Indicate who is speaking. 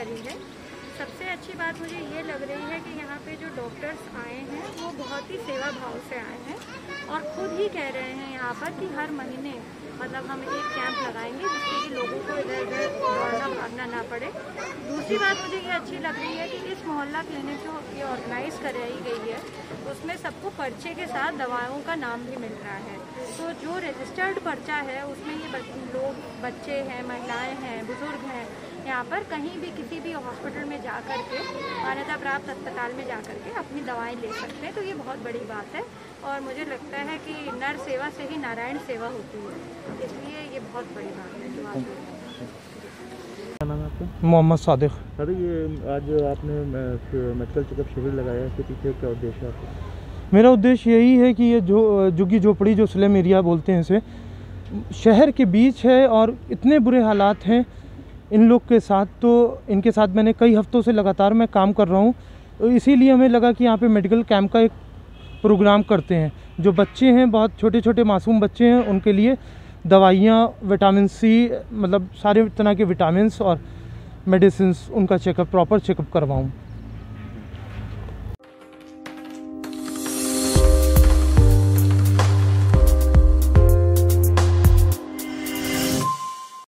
Speaker 1: करी है। सबसे अच्छी बात मुझे ये लग रही है कि यहाँ पे जो डॉक्टर्स आए हैं वो बहुत ही सेवा भाव से आए हैं और खुद ही कह रहे हैं यहाँ पर कि हर महीने मतलब हम एक कैंप लगाएंगे जिससे कि लोगों को इधर उधर दौड़ना भागना ना पड़े। दूसरी बात मुझे ये अच्छी लग रही है कि इस मोहल्ला क्लिनिक जो ये ऑर्गेनाइज़ कराई गई है उसमें सबको पर्चे के साथ दवाओं का नाम भी मिल रहा है। तो जो रजिस्टर्ड पर्चा है उसमें ये लोग, बच्चे हैं, महिलाएँ हैं, बुज़ुर्ग हैं, यहाँ पर कहीं भी किसी भी हॉस्पिटल में जा कर के, मान्यता प्राप्त अस्पताल में जा कर के अपनी दवाएं ले सकते हैं। तो ये बहुत बड़ी बात है और मुझे लगता है कि नर सेवा से ही नारायण सेवा होती है, इसलिए ये बहुत बड़ी बात है जो आज
Speaker 2: क्या नाम है आपका?
Speaker 3: मोहम्मद सादिक।
Speaker 2: अरे ये आज आपने मेडिकल चेकअप शिविर लगाया है, इसके पीछे क्या उद्देश्य है आपका?
Speaker 3: मेरा उद्देश्य यही है कि ये जो झुग्गी झोपड़ी जो स्लम एरिया बोलते हैं इसे, शहर के बीच है और इतने बुरे हालात हैं इन लोग के साथ। तो इनके साथ मैंने कई हफ्तों से लगातार मैं काम कर रहा हूँ, तो इसीलिए हमें लगा कि यहाँ पे मेडिकल कैंप का एक प्रोग्राम करते हैं। जो बच्चे हैं, बहुत छोटे छोटे मासूम बच्चे हैं, उनके लिए दवाइयाँ, विटामिन सी, मतलब सारे तरह के विटामिन्स और मेडिसिन्स, उनका चेकअप, प्रॉपर चेकअप करवाऊँ।